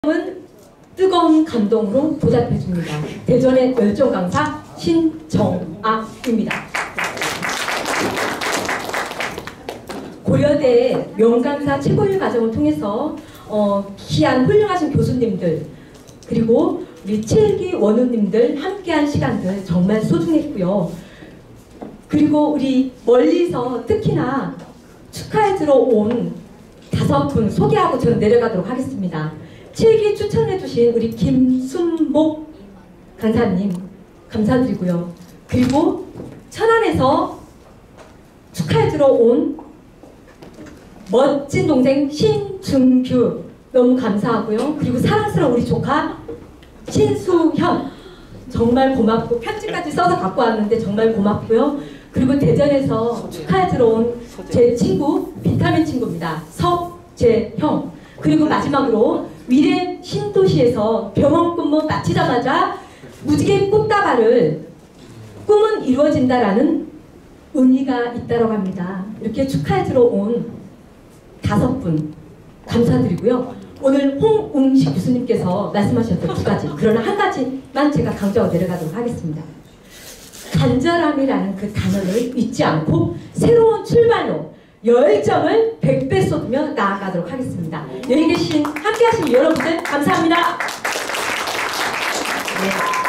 은 뜨거운 감동으로 보답해줍니다. 대전의 열정 강사 신정아입니다. 고려대 명강사 최고위 과정을 통해서 귀한 훌륭하신 교수님들 그리고 우리 칠기 원우님들 함께한 시간들 정말 소중했고요. 그리고 우리 멀리서 특히나 축하해 들어온 5분 소개하고 저는 내려가도록 하겠습니다. 7기 추천해주신 우리 김순복 강사님 감사드리고요. 그리고 천안에서 축하해 들어온 멋진 동생 신준규 너무 감사하고요. 그리고 사랑스러운 우리 조카 신수현 정말 고맙고 편지까지 써서 갖고 왔는데 정말 고맙고요. 그리고 대전에서 축하해 들어온 제 친구 비타민 친구입니다. 석재형. 그리고 마지막으로 위례 신도시에서 병원 근무 마치자마자 무지개 꽃다발을 꿈은 이루어진다라는 의미가 있다고 합니다. 이렇게 축하해 들어온 5분 감사드리고요. 오늘 홍웅식 교수님께서 말씀하셨던 2가지, 그러나 한 가지만 제가 강조하고 내려가도록 하겠습니다. 간절함이라는 그 단어를 잊지 않고 새로운 출발로 열정을 100배 쏟으며 나아가도록 하겠습니다. 여기 계신 함께 하신 여러분들 감사합니다. 네.